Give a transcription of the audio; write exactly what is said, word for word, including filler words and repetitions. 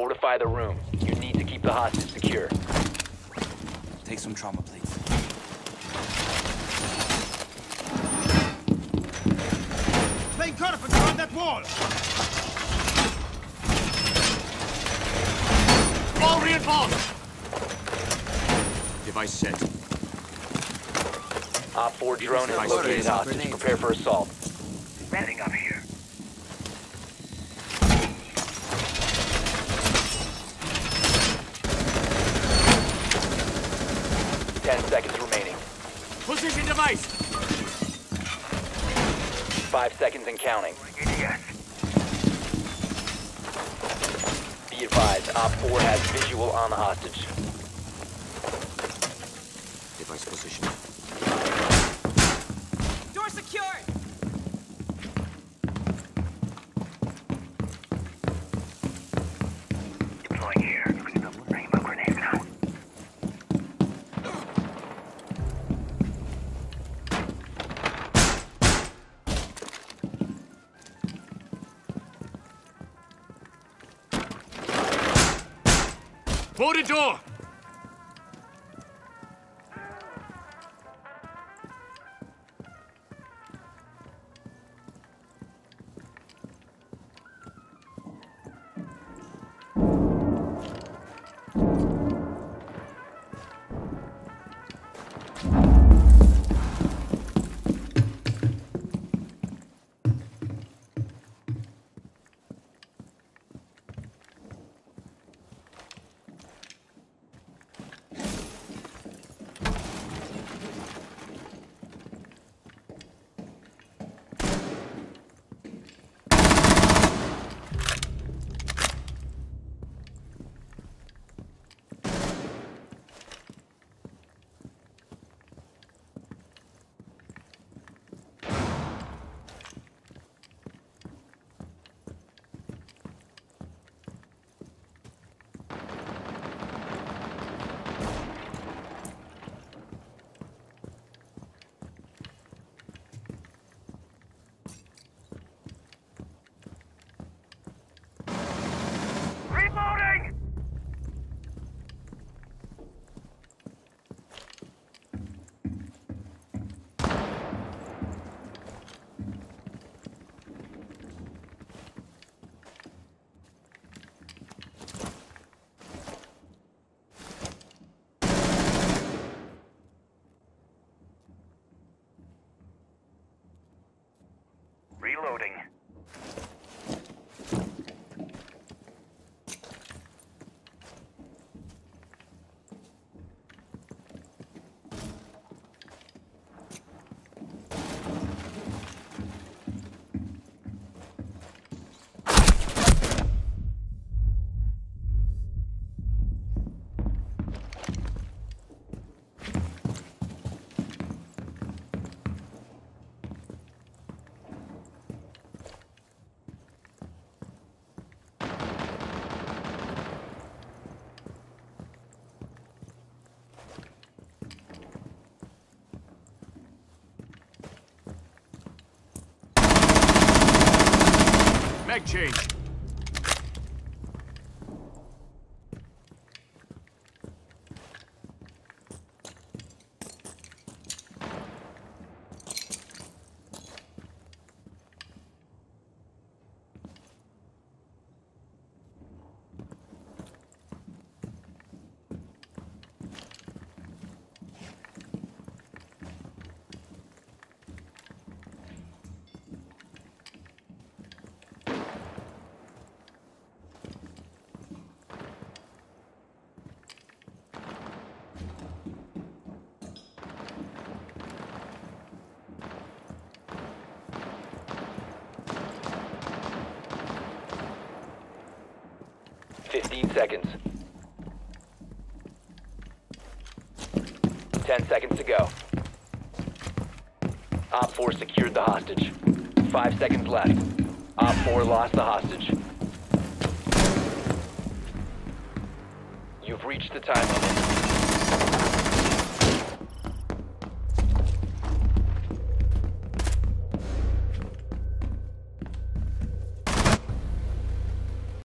Fortify the room. You need to keep the hostage secure. Take some trauma, please. Playing carpenter on that wall! All reinforced! Device set. Op four drone has located hostage. Prepare for assault. Setting up here. Ten seconds remaining. Position device! Five seconds and counting. Be advised, Op four has visual on the hostage. Device position. Door secured! Deploying here. Rainbow grenade now. Boarded door! Reloading! Reloading. Mag change. Fifteen seconds. Ten seconds to go. Op four secured the hostage. Five seconds left. Op four lost the hostage. You've reached the time limit.